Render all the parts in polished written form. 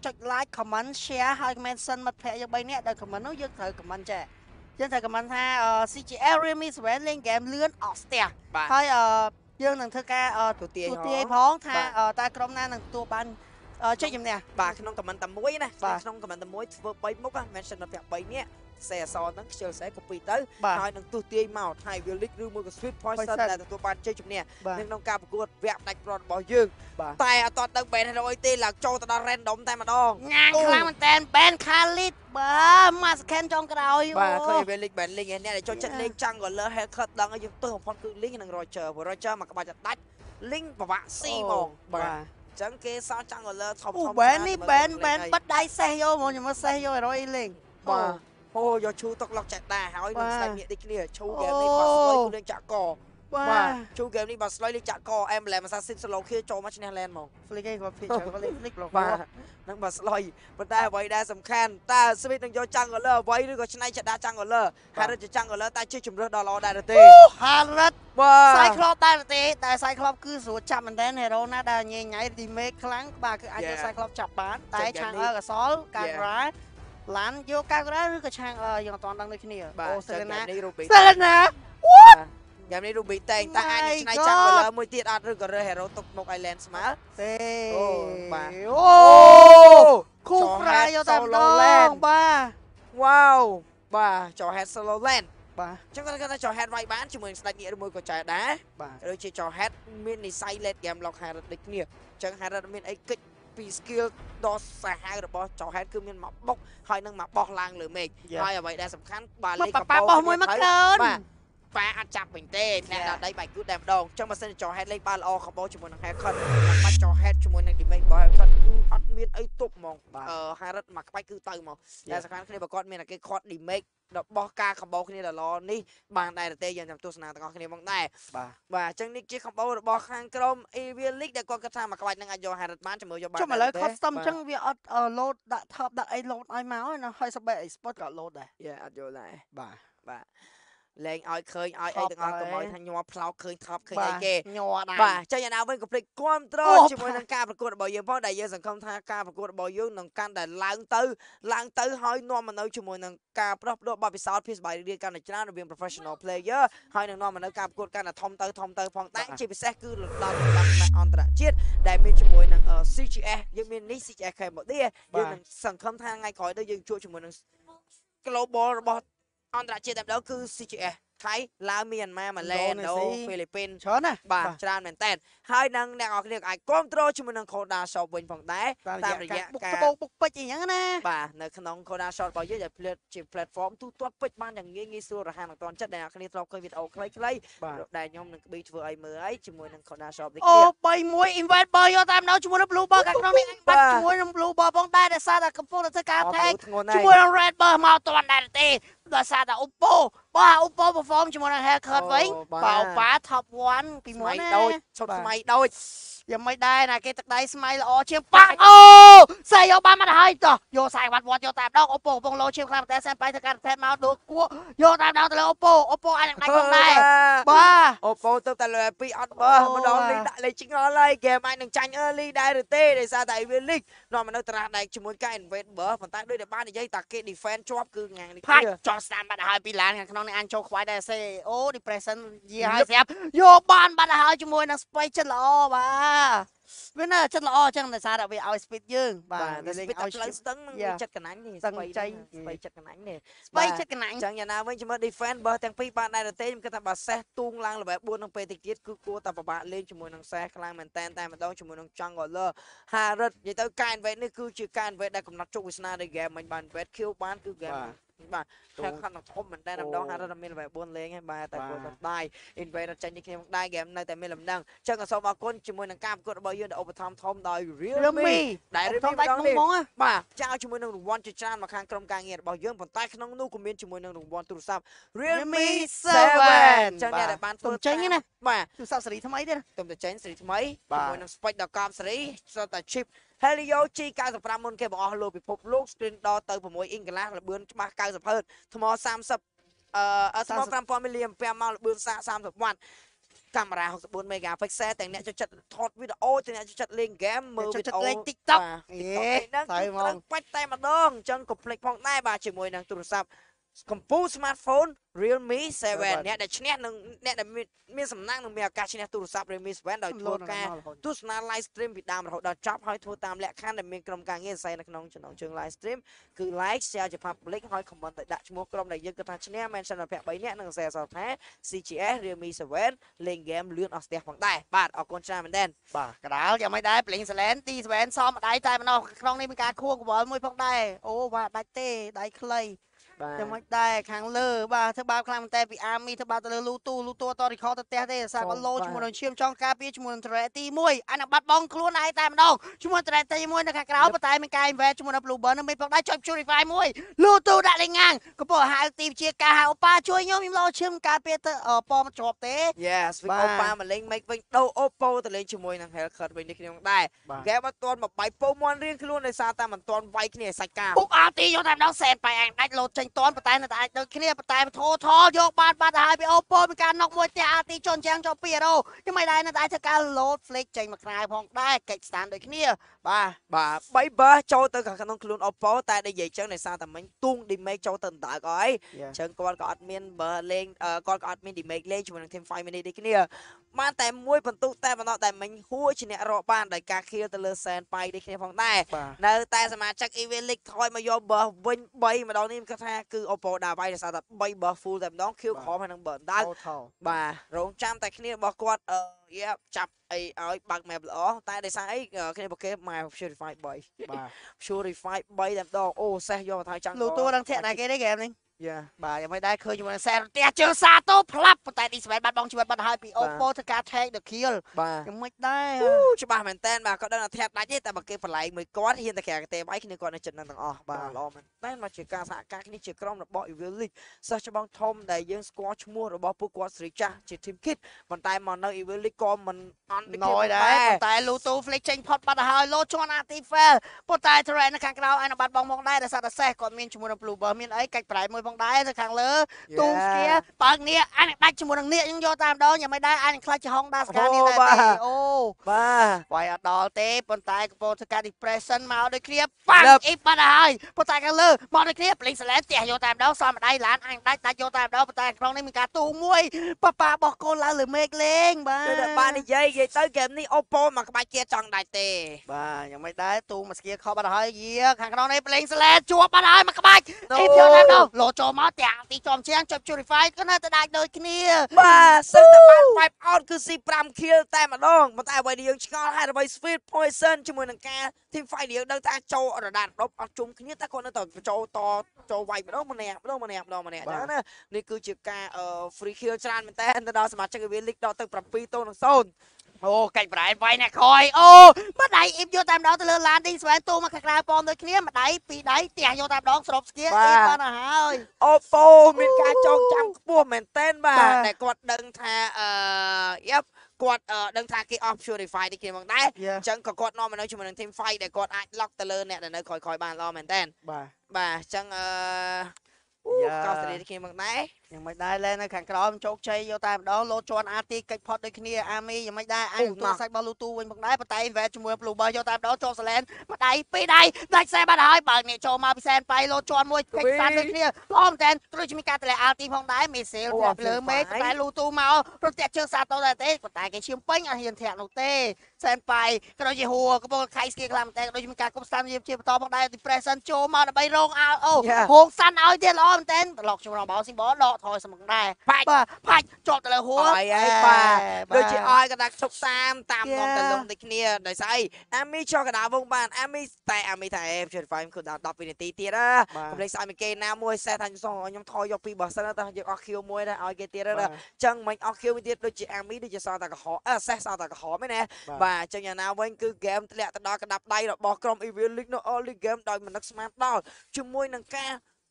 ចុច like comment share ហើយ mention មិត្តភ័ក្តិយើង3នាក់ដែល comment នោះយើងត្រូវ comment ចេះយើងត្រូវ comment ថា CGS realme 7លេង game លឿនអស់ស្ទះហើយយើងនឹងធ្វើការទូទាយផងថាតើក្រុមណានឹងទទួលបានជ័យជំនះបាទក្នុង comment តែមួយណាក្នុង comment តែមួយធ្វើ3មុខ mention មិត្តភ័ក្តិ3នាក់សេអសហ្នឹងខ្ជិលសេ copy ទៅហើយនឹងទូទាយមកហើយវា leak ឬមួយក៏ sweet poison ដែលទទួលបានជ័យជំនះក្នុងការប្រកួតវគ្គផ្ដាច់ប្រត់របស់យើងតែអត់តដឹង ban hero អីទេឡើងចូលទៅដល់ random តែម្ដងងាងខ្លាំងមែនតើ ban Khalid បាទមកសខានចុងក្រោយបាទឃើញវា leak ban link អ្នកដែលចូលចិត្តលេងចាំង color haircut ដឹងឲ្យយើងទើសបំផុតគឺ link និង Roger ព្រោះ Roger មកក្បាច់ដាច់ link ពិបាកស៊ីហ្មងបាទអញ្ចឹងគេសល់ចាំង color ធំៗ ban នេះ ban បិទដៃសេះយកមកខ្ញុំសេះយកឲ្យរយលេងបាទអូយកឈូតុកឡុកចាក់ដាហើយនឹងស្ដាច់នេះដូចគ្នាឈូហ្គេមនេះបាត់ស្លុយគឺលេងចាក់កបាទឈូហ្គេមនេះបាត់ស្លុយលេងចាក់កអេមឡែមអាសាស៊ីនស្លូខៀចូលមកឈ្នះឡែនហ្មង flick ឯងគាត់ feature គាត់លេង flick បាទនឹងបាត់ស្លុយប៉ុន្តែអ្វីដែលសំខាន់តើស្វីតនឹងយកចាំង color អ្វីឬក៏ឆ្នៃចាក់ដាចាំង color ហើយរត់ចាំង color តែជាជំរឿសដល់ល្អដែរទេហារិតបាទសាយក្លបដែរទេតែសាយក្លបគឺស្រួលចាប់មែនតើ hero ណាដែលញ៉ៃញ៉ៃ remake ខ្លាំងបាទគឺអាចយកសាយក្លបចាប់បានតែឆាងកសលកាមេរ៉ាឡានយកកាមេរ៉ាឬក៏ឆាងយើងអត់ដឹងដូចគ្នាអូសេលេណាសេលេណាហ្គេមនេះរូប៊ីតែងតែអាចឆ្នៃចាំ color មួយទៀតអត់ឬក៏រើ hero ទុកមុខ island ស្មើទេអូបាទអូគូប្រាយកតែម្ដងបាទ wow បាទចោ head solo land បាទអញ្ចឹងគាត់ថាចោ head វាយបានជាមួយស្ដេចងាកឬមួយក៏ចែដែរបាទដូចជាចោ head មាននិស័យ late game lock Harrod ដូចគ្នាអញ្ចឹង Harrod មានអីគិតពី skill ដ៏សាហាវរបស់ចោ head គឺមានមកបុកហើយនឹងមកបោះឡើងលើមេឃហើយអ្វីដែលសំខាន់បាទលេខកបោបោះមួយមកកើនបាទប៉ាអត់ចាប់វិញទេផ្នែកដល់ដីបាយគូតែម្ដងអញ្ចឹងបើសិនចោ head លេខបានល្អកបោជាមួយនឹង haircut បាច់ចោ head ជាមួយនឹង damage របស់ haircut គឺអត់មានអីទប់ហ្មងHarrod មកក្បាច់គឺទៅមកតែសំខាន់គ្នាបើគាត់មានតែគេខាត់ damage របស់ការខំបោគ្នាដល់ល្អនេះបានដែរទេយើងចាំទស្សនាទាំងអស់គ្នាមកដែរបាទអញ្ចឹងនេះជាខំបោរបស់ខាងក្រុម Evil League ដែលគាត់គិតថាមកក្បាច់នឹងអាចយក Harrod បានចាំមើលយកបានចុះឥឡូវ custom អញ្ចឹងវាអត់ load ដាក់ top ដាក់អី load ឲ្យមកណាហើយសបែ export ក៏ load ដែរអត់យកដែរបាទលេងឲ្យឃើញឲ្យអីទាំងអស់កុំឲ្យថាញ័រផ្លោកឃើញថប់ឃើញអីគេញ័រដែរបាទចេញយ៉ាងណាវិញកុំភ្លេចគាំទ្រជាមួយនឹងការប្រកួតរបស់យើងផងដែលយើងសង្ឃឹមថាការប្រកួតរបស់យើងនឹងកាន់តែឡើងទៅហើយនាំមកនៅជាមួយនឹងការប្រោះប្ដូរបទពិសោធន៍ភាសបាយរៀនកាន់តែច្រើនរវាង professional player ហើយនឹងនាំមកនៅការប្រកួតកាន់តែធំទៅផងដែរជាពិសេសគឺដល់អន្តរជាតិដែលមានជាមួយនឹង CGS យើងមាននេះ CGS Cambodia យើងនឹងសង្ឃឹមថាថ្ងៃក្រោយទៅយើងជួបជាមួយនឹង global របស់អន្តរជាតិតែម្ដងគឺ CGS ថៃឡាវមីយ៉ាន់ម៉ាម៉ាឡេឥណ្ឌូហ្វីលីពីនច្រើនណាបាទច្រើនមែនតើហើយនឹងអ្នកនរគ្នាអាចគ្រប់គ្រងជាមួយនឹង Codashop វិញផងដែរតាមរយៈការបុកពេជ្រអីចឹងណាបាទនៅក្នុង Codashop របស់យើងដែលជា platform ទូទាត់ពេជ្របានយ៉ាងងាយស្រួលរហ័សនឹងតន់ចិត្តដែលអ្នកគ្នាធ្លាប់ឃើញវីដេអូខ្លីៗដែលខ្ញុំនឹងKBeeZzធ្វើឲ្យមើលឲ្យជាមួយនឹង Codashop នេះអូ31 invite បើយកតាមដល់ជាមួយនឹង blue ball ខាងក្នុងនេះបាត់ជាមួយនឹង blue ball ផងដែរដែលសារតែកំពុងតែធ្វើការថែជាមួយនឹង red ball មកតន់ដែរទេដោយសារតែ Oppo perform ជាមួយនឹង haircut វិញប៉ា top 1 ពីមុនណាដូចឈុតថ្មីដូចយ៉ាងមិនដែរណាគេទឹកដៃស្មៃល្អជាងប៉ាអូសាយយកបានមកហើយតោះយកសាយវត្តយកតាមដង Oppo កំពុងលោជាងខ្លាំងតែសែនបាយធ្វើការថែមមកដូចគួរយកតាមដងទៅលើ Oppo អាចនឹងដៃផងដែរបាទ Oppo ទៅតែលើ2អត់បើម្ដងនេះដាក់លេខឆ្ងល់ហើយហ្គេមអាចនឹងចាញ់ early ដែរឬទេដោយសារតែ Evil League នាំមកនៅតារាដែកជាមួយការ invade បើប៉ុន្តែដូចតែបាននិយាយតាគេ defend ជាប់គឺងាងនេះគឺចោះស្ដានបាត់ហើយពីឡានខាងក្នុងនេះអាចចូលខ្វាយដែរសេអូ depression យីហើយស្រាប់យកបានបាត់ហើយជាមួយនឹង space ចិត្តល្អបាទវានៅចិត្តល្អអញ្ចឹងដោយសារតែវាឲ្យ speed យើងបាទតែលេងឲ្យផ្លូវស្ទឹងនឹងចិត្តកណាញ់នេះស្បៃចិត្តកណាញ់នេះស្បៃចិត្តកណាញ់អញ្ចឹងយ៉ាងណាវិញជាមួយ defend បើទាំងពីរបានដែរទេខ្ញុំគិតថាបើសេះទូងឡើង level 4 នឹងពេលតិចទៀតគឺគួរតែពិបាកលេងជាមួយនឹងសេះខ្លាំងមែនតែម្ដងជាមួយនឹង Jungle Harrod និយាយទៅការ invade នេះគឺជាការ invade ដែលកំណត់ជោគវាសនានៃ game មិនបាន invade kill បានគឺ game បាទខាងខាត់នឹងធំមែនតែម្ដងHarrodមាន level 4លេងហើយបាទតែគាត់មិនដែរ invade ចេញនេះគ្នាមកដែរ game នៅតែមានលំនឹងអញ្ចឹងក៏សូមអរគុណជាមួយនឹងការប្រកួតរបស់យើងដែលឧបត្ថម្ភធំដោយ realme ដែល realme ម្ដងនេះបាទចោលជាមួយនឹងរង្វាន់ជាច្រើនមកខាងក្រុមការងាររបស់យើងប៉ុន្តែក្នុងនោះក៏មានជាមួយនឹងរង្វាន់ទូរស័ព្ទ realme 7អញ្ចឹងអ្នកដែលបានធ្វើចេញណាបាទទូរស័ព្ទសេរីថ្មីទៀតទុំតែចេញសេរីថ្មីជាមួយនឹង spec ដល់កំសេរីសុទ្ធតែ chip Helio G95 មុនគេបង្អស់លើពិភពលោក screen ដល់ទៅ6អ៊ីងក្លាស់ល្បឿនច្បាស់90 Hz ថ្ម30ថ្ម 5000 mAh មកល្បឿន30 W កាមេរ៉ា64 megapixel ទាំងអ្នកចូលចិត្តថតវីដេអូទាំងអ្នកចូលចិត្តលេងហ្គេមមើលវីដេអូលេង TikTok ហ្នឹងទៅបាច់តែម្ដងអញ្ចឹងកុំភ្លេចផងដែរបាទជាមួយនឹងទូរស័ព្ទកម្ពុជា smartphone realme 7 អ្នកដែលឈ្នះនឹងអ្នកដែលមានសំណាងនឹងមានឱកាសឈ្នះទូរស័ព្ទ realme 7 ដោយធ្វើការទស្សនា live stream ពីដើមរហូតដល់ចប់ហើយធ្វើតាមលក្ខខណ្ឌដែលមានក្រុមការងារសរសេរនៅក្នុងចំណងជើង live stream គឺ like share ជា public ហើយ comment ទៅដាក់ឈ្មោះក្រុមដែលយើងគិតថាឈ្នះ mention ដល់3នាក់និងសរសេរអក្សរថា CGS realme 7 លេង game លឿនអស់ស្ទះផងដែរបាទអរគុណច្រើនមែនទែនបាទកដាលយ៉ាងមិនដែរប្លេងសឡែនទី7សមដៃតែម្ដងក្នុងនេះមានការខួរកវល់មួយផងដែរអូបាទដាច់ទេដៃខ្លីចាំមិនដែរខាងលើបាទធ្វើបាបខ្លាំងមែនតែពីអាមីធ្វើបាបទៅលើលូតតរីខទៅផ្ទះទេសាប់ឡូជាមួយនឹងឈាមចង់ការពារជាមួយនឹងត្រេទី1អានឹងបាត់បង់ខ្លួនឯងតែម្ដងជាមួយត្រេទី1នៅខាងក្រៅប៉ុន្តែមានការ invest ជាមួយនឹង blue burn នឹងមានផងដែរចុច purify មួយលូដាក់លេងងាងកំពុងហៅទីជាការហៅអូប៉ាជួយខ្ញុំលោឈាមការពារទៅប៉មកជាប់ទេ Yes វិញអូប៉ាមកលេងមិនវិញដូរអូប៉ូទៅលេងជាមួយនឹង health card វិញនេះគ្នាផងដែរគេមិនទាន់មកបាយពោមន់រៀងខ្លួនដោយសារតែមិនទាន់វាយគ្នាសាច់កាមពុកអាទីយកតែម្ដងសែនបាយអញដាច់លោចេញតាន់ប៉ុន្តែនៅតែអាចដូចគ្នាប៉ុន្តែធោថយកបាត់ហើយពីអូប៉ូមានការណុកមួយទៀតអាទីជន់ជាងចូល2រ៉ូខ្ញុំមិនដែរនៅតែធ្វើការ load flick ចេញមកក្រៅផងដែរកិច្ចស្តានដូចគ្នាបាទ3 bar ចូលទៅក្នុងខ្លួន Oppo តែនិយាយចឹងដោយសារតែមិញទូង damage ចូលទៅដណ្ដើកហើយអញ្ចឹងគាត់ក៏អត់មាន bar លេងគាត់ក៏អត់មាន damage លេងជាមួយនឹង team 5 minute ដូចគ្នាបានតែមួយបន្ទុកតែម្ដងតែមិញហួរជាអ្នករកបានដោយការខៀលទៅលើសែនបាយដូចគ្នាផងដែរនៅតែសមាជិក Evil League ថយមកយក bar វិញ3ម្ដងនេះគាត់ថាគឺ Oppo ដាក់វាយដោយសារតែ3 bar full តែម្ដង kill ក្រមហើយនឹង bar ដើបាទរងចាំតែគ្នារបស់គាត់ចាប់អីឲ្យបើក map ល្អតែដោយសារអីគ្នាប្រគេ map purify 3បាទ purify 3តែម្ដងអូសេះយកទៅចង់លូតួនឹងធាក់ណាគេទេហ្គេមនេះយ៉ាបាទយ៉ាងមិនដែរឃើញជាមួយនឹងសែនផ្ទះជើងសាតូផ្លាប់ប៉ុន្តែឌីស្វេតបាត់បង់ជីវិតបាត់ហើយពី Oppo ធ្វើការ take the kill យ៉ាងមិនដែរច្បាស់មែនតើបាទគាត់ដឹងថាធាក់ដាច់ទេតែបើគេបន្លែងមួយគាត់ហ៊ានតែក្រាកទេបាយគ្នាគាត់នៅចិត្តនឹងទាំងអស់បាទល្អមែនតើមកជាការសហការគ្នាជាក្រុមរបស់ Evil League សិស្សច្បងធំដែលយើងស្គាល់ឈ្មោះរបស់ពួកគាត់ស្រីចាស់ជា team kit ប៉ុន្តែមកនៅ Evil League ក៏មិនអន់ណយដែរប៉ុន្តែ Luto Flick ចេញផុតបាត់ហើយលោជន់ Artifact ប៉ុន្តែ Terrain នៅខាងក្រៅឯនៅបាត់បង់មកដែរដោយសារតែសេះគាត់មានជាមួយនឹង Blue Bar មានអីកាច់ប្រែមួយផងដែរទៅខាងលើទូងស្គៀបើកនេះអាចនឹងដាច់ជាមួយនឹងនេះយើងយកតាមដងយ៉ាងមិនដែរអាចនឹងខ្លាចជាហងដាស្កានេះដែរទេអូបាទវាយអត់ដល់ទេប៉ុន្តែកំពុងធ្វើការ depression មកដូចគ្នាប៉ាំអ៊ីបបាត់ហើយប៉ុន្តែខាងលើមកដូចគ្នាប្លេងសឡែនផ្ទះយកតាមដងសមម្ដាយឡានអាចដាច់យកតាមដងប៉ុន្តែក្នុងនេះមានការទូងមួយប៉ាបោះកូនឡើងលើមេឃលេងបាទបាននិយាយទៅហ្គេមនេះ Oppo មកក្បាច់ជាចង់ដាច់ទេបាទយ៉ាងមិនដែរទូងមកស្គៀខបាត់ហើយយាខាងក្នុងនេះប្លេងសឡែនជួបបាត់ហើយមកក្បាច់អ៊ីបយកតាមដងលោចូលមកទាំងទីចំជាងចុច purify ក៏នៅតែដាច់ដូចគ្នាបាទសឹងតែបាន wipe out គឺ C5 kill តែម្ដងប៉ុន្តែអ្វីដែលយើងឆ្ងល់ហើយអ្វី speed poison ជាមួយនឹងការ team fight យើងដឹងថាចូលរដានដប់អត់ជុំគ្នាតែគាត់នៅតែចូលវាយម្ដងម្នាក់អញ្ចឹងណានេះគឺជាការ free kill ច្រើនមែនតើទៅដល់សមាជិក Evil League ដល់ទៅ7-0 អូកាច់ប្រែវាយអ្នកក្រោយអូម្ដាយអ៊ីបយកតាមដងទៅលើឡានទីស្វែងទូមកខាងក្រៅប៉មដូចគ្នាម្ដាយពីរដៃផ្ទះយកតាមដងស្រូបស្គៀអ៊ីបបានហើយ Oppo មានការចងចាំខ្ពស់មែនតើបាទតែគាត់ដឹងថាគាត់ដឹងថាគេ off purify នេះគេមកដែរអញ្ចឹងក៏គាត់នាំមកនៅជាមួយនឹង team fight ដែលគាត់អាច lock ទៅលើអ្នកដែលនៅក្រោយបានល្អមែនតើបាទអញ្ចឹងកោស្រីគេមកដែរយ៉ាងមិនដែរលែនៅខាងក្រោមជោគជ័យយកតែម្ដងលោជន់អាទីកិច្ចផុតដូចគ្នាអាមីយ៉ាងមិនដែរអាចទូសាច់របស់លូទូវិញផងដែរប៉ុន្តែ invest ជាមួយ Blue Bar យកតែម្ដងចូលសឡែនមួយដៃពីរដៃដាច់ខ្សែបាត់ហើយបើនេះចូលមកពីសែនបៃលោជន់មួយកិច្ចស្តានដូចគ្នាល្អមែនតើទ្រុយមានការតម្លាក់អាទីផងដែរមីសេលធ្លាក់លើមេឃតែលូទូមកប្រទះជើងសាតូដែរទេប៉ុន្តែគេឈាមពេញអត់ហ៊ានធាក់នោះទេសែនបៃក៏ដូចជាហួរកំពុងខៃស្គីខ្លាំងមែនតើក៏ដូចមានការគប់ស្តានជាបន្តផងដែរ depression ចូលមកដើម្បីរងអោអូហងសាន់ឲ្យទៀតល្អមែនតើប្លុកខ្ញុំរបស់ស៊ីបដកថយសម្ងដែរផាច់ជាប់ទៅលើហួរហើយបាទដូចជាឲ្យកណ្ដាលឈប់តាមនាំទៅលងដូចគ្នាដោយស្អីអាមីចកណ្ដាលវងបានអាមីថា purify គឺដល់10វិនាទីទៀតណាកុំភ្លេចស្អីមួយគេណាមួយសេះថាខ្ញុំថយយកពីបើសិនទៅយើងអស់ kill មួយដែរឲ្យគេទៀតណាអញ្ចឹងមិញអស់ kill មួយទៀតដូចជាអាមីដូចជាសល់តែក្រហមសេះសល់តែក្រហមឯណាបាទអញ្ចឹងយ៉ាងណាវិញគឺ game ធ្លាក់ទៅដល់កណ្ដាប់ដៃរបស់ក្រុម Evil League នៅ early game ដោយមិននឹកស្មានដល់ជាមួយនឹងការ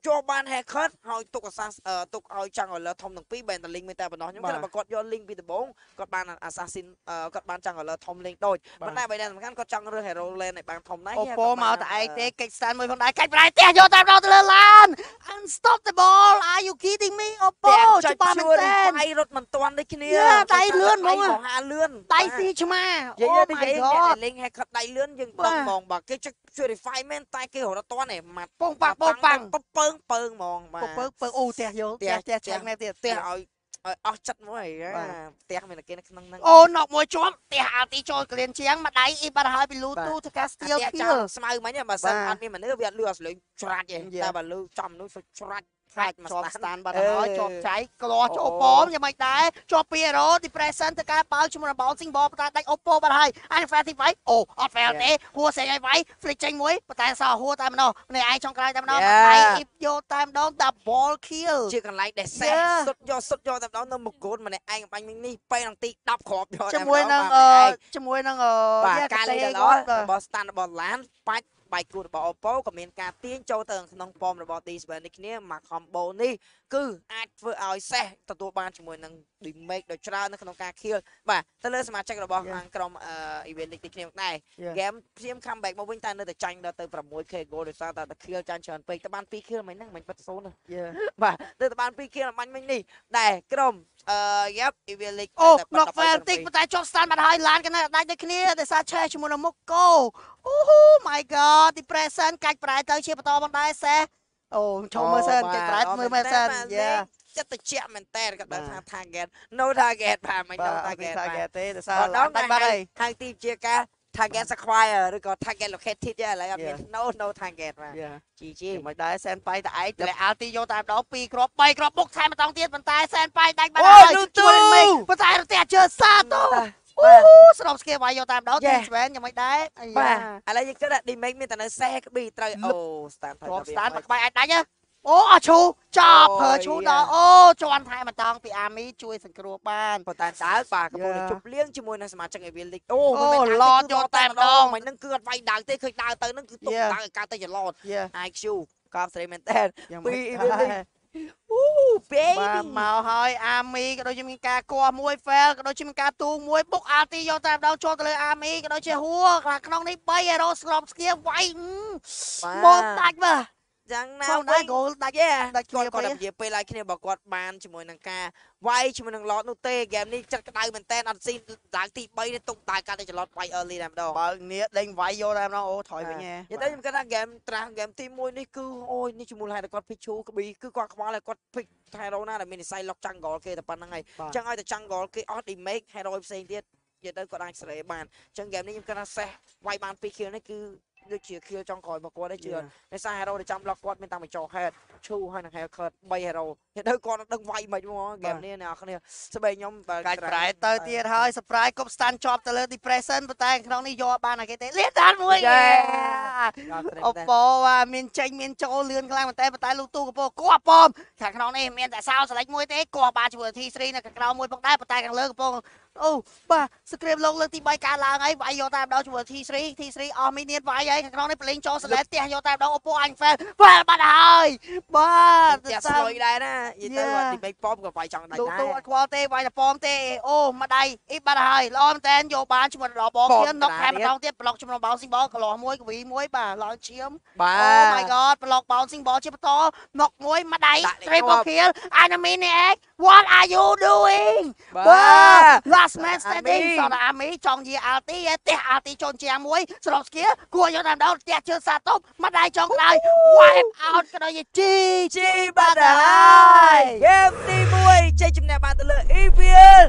ជាប់បាន haircut ហើយទុកអាសាសទុកឲ្យចង់ឲ្យលើធំទាំងពីរបែរតែ link មានតែប៉ុណ្ណោះខ្ញុំគិតថាបើគាត់យក link ពីដំបូងគាត់បាន assassin គាត់បានចង់ឲ្យលើធំ link ដូចប៉ុន្តែបើដែលសំខាន់គាត់ចង់រើស hero lane ឲ្យបានធំដែរ Oppo មកតែឯងទេកិច្ចស្តានមួយផងដែរកាច់ប្រៃផ្ទះយកតាមដល់ទៅលើឡាន Unstoppable Are you kidding me Oppo ច្បាស់មែនតើដៃរត់មិនទាន់ដូចគ្នាដៃលឿនហ្មងមហាលឿនដៃស៊ីឆ្មា Oh my god link haircut ដៃលឿនយើងដឹងហ្មងបើគេចុច verify មែនតែគេរត់អត់ទាន់ទេម៉ាត់ពងប៉ាំងពងប៉ាំងពើហ្មងបាទពើអូផ្ទះយកផ្ទះឆែកមែនទៀតផ្ទះឲ្យអស់ចិត្តមួយផ្ទះមានតែគេនៅក្នុងហ្នឹងអូណុកមួយជាប់ផ្ទះអាទីចូលក្លៀនជាងម្ដាយអ៊ីបាត់ហើយពី Bluetooth ទៅការ steal kill ស្មៅមិញបើសិនអត់មានមនុស្សវាអត់លឺអត់ស្លេងច្រាច់ទេតែបើលឺចំនោះច្រាច់ខ្លាចមកស្តានបាត់ហើយជាប់ចៃក្លោះចូលប៉មយ៉ាងម៉េចដែរជាប់2 hero depression ទៅការបើជាមួយ bouncing ball តែដាច់ Oppo បាត់ហើយអាន fair ទីវាយអូអត់ fair ទេហួរសេងឲ្យវាយ flick ចេញមួយតែសោះហួរតែម្ដងនេះឯងចង់ក្រោយតែម្ដងដៃអ៊ីបយកតែម្ដង double kill ជាកន្លែងដែលសេះសុទ្ធយកតែម្ដងនៅមុខកូនម្នាក់ឯងបាញ់មិញនេះពេលនឹងទី10គ្រាប់យកតែម្ដងជាមួយនឹងបាទការលេងដល់របស់ stand របស់ឡានបាច់បាយគូរបស់ Oppo ក៏មានការទាញចូលទៅក្នុងប៉មរបស់ D7 នេះគ្នាមក combo នេះគឺអាចធ្វើឲ្យសេះទទួលបានជាមួយនឹង damage ដ៏ច្រើននៅក្នុងការ kill បាទទៅលើសមាជិករបស់ខាងក្រុម event នេះគ្នាដែរ game ព្យាម comeback មកវិញតែនៅតែចាញ់ដល់ទៅ 6k goal ដោយសារតែ kill ចាញ់ច្រើនពេកទៅបាន 2 kill មិញហ្នឹងមិញបាត់0ណាបាទទៅបាន 2 kill បាញ់មិញនេះដែរក្រុមevent អូ knock fair តិចប៉ុន្តែជាប់ stand បាត់ហើយឡានកណ្ដាលដាច់ដូចគ្នាដោយសារឆេះជាមួយនឹងមុខគោអូ my god depression កាច់ប្រែទៅជាបន្តមកដែរសេះអូចូលមើលសិនកាច់ប្រែមើលមើលសិនចិត្តតិចមែនតើគាត់ដឹងថា target no target បាទមិន no target ទេដោយសារដាច់បាត់ហើយហៅទីជាការ target square ឬក៏ target located ទេឥឡូវអត់មាន no target បាទជីមិនដែរសែនប៉ៃតែឯងតែអាល់ទីយកតែម្ដង2គ្រាប់3គ្រាប់បុកថែមម្ដងទៀតប៉ុន្តែសែនប៉ៃដាច់បាត់ហើយជួយមិនប៉ុន្តែរទះជើសាតូអូស្របស្គែវាយយកតែម្ដងទីស្វែនយ៉ាងមិនដែរបាទឥឡូវយើងគិតថា damage មានតែនៅសេះក្ប៊ីត្រូវអូ stand គ្រាប់ stand មកក្បាយអាចដាច់អូអត់ឈូចប់ប្រើឈូដល់អូជន់ថែមម្ដងពីអាមីជួយសង្គ្រោះបានប៉ុន្តែដើរបាទកំពុងតែជប់លៀងជាមួយនឹងសមាជិក Evil League អូឡតយកតែម្ដងមិនហ្នឹងគឺអត់វាយដើរទេឃើញដើរទៅហ្នឹងគឺទុកដើរឲ្យកើតទៅចឡត IQ កោបស្រីមែនតើពី Evil League អូ baby មកហើយអាមីក៏ដូចជាមានការគោះមួយ fail ក៏ដូចជាមានការទូមួយបុកអាទីយកតែម្ដងចូលទៅលើអាមីក៏ដូចជាហួរក្នុងនេះ3 hero ស្របស្គៀវាយមកដាច់បាទយ៉ាងណាដែរគោលដាច់ដាច់គាត់និយាយពេលឡើងគ្នាបើគាត់បានជាមួយនឹងការវាយជាមួយនឹងឡតនោះទេហ្គេមនេះចិត្តក្តៅមែនតើអត់ស៊ីឡើងទី3នេះទុកតែកាត់តែចលត់វាយ early តែម្ដងបើនេះដេញវាយយកតែម្ដងអូថយវិញហ៎និយាយទៅខ្ញុំគិតថាហ្គេមត្រាស់ហ្គេមទី1នេះគឺអូយនេះជាមួយហើយតែគាត់ភិកឈូក្ប៊ីគឺគាត់ខ្វល់ហើយគាត់ភិក hero ណាដែលមាននិស័យ lock jungle គេតែប៉ុណ្្នឹងហើយអញ្ចឹងឲ្យតែ jungle គេអត់ damage hero ផ្សេងទៀតនិយាយទៅគាត់អាចស្រែបានអញ្ចឹងហ្គេមនេះខ្ញុំគិតថាសេះវាយបាន2 kill នេះគឺដូចជា kill ចុងក្រោយរបស់គាត់ទេជឿដោយសារ hero ដែលចាំ block គាត់មានតាំងបញ្ចោ head ឈូហើយនឹង haircut 3 hero និយាយទៅគាត់ដឹងវាយមិនហ្មងហ្គេមនេះអ្នកនរគ្នាស្បែកខ្ញុំបើកាច់ប្រែទៅទៀតហើយ surprise គប់ stand ជាប់ទៅលើ depression ប៉ុន្តែក្នុងនេះយកបានតែគេទេលៀនដល់មួយអូប៉ូមានចេញមានចូលលឿនខ្លាំងមែនតើប៉ុន្តែលូទូកពោគោះប៉មខាងក្នុងនេះមានតែសោសលេចមួយទេគោះបានជាមួយ T3 នៅខាងក្រៅមួយផងដែរប៉ុន្តែខាងលើកំពុងអូបាទ screen លោកលើកទី3ការឡើងហើយវាយយកតែម្ដងជាមួយ T3 អស់មីនៀតវាយហើយខាងក្នុងនេះប្រលេងចូលសលេតផ្ទះយកតែម្ដងអូប៉ូអញ fail បាត់ហើយបាទតែស្លុយដែរណានិយាយទៅទី3ប៉មក៏វាយចង់ដាច់ដែរទូអត់ខ្វល់ទេវាយតែប៉មទេអូម្ដាយអ៊ីបាត់ហើយល្អមែនតើយកបានជាមួយដល់បងគ្នាណុកថែមម្ដងទៀតប្លុកជាមួយ bouncing ball កន្លោះមួយកវីមួយបាទឡើងឈាមអូ my god ប្លុក bouncing ball ជាបន្តណុកមួយម្ដាយ triple kill enemy នេះឯង what are you doing បាទ last man standing សតអាមីចង់យាអាល់ទីទេ អាល់ទីចូលជាងមួយស្រុកស្គៀគួរយកតែម្ដងផ្ទះជើសាតុបម្ដាយចង់ឡើង wipe out ក៏ដូចជាជីបាត់ហើយហ្គេមទី1ជ័យជំនះបានទៅលើ Evil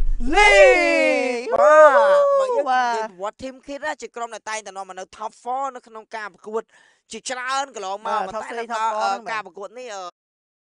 League បាទវត្ត team kid ជាក្រុមដែលតែងតែនាំមកនៅ top 4 នៅក្នុងការប្រកួតជាច្រើនកន្លងមកតែការប្រកួតនេះ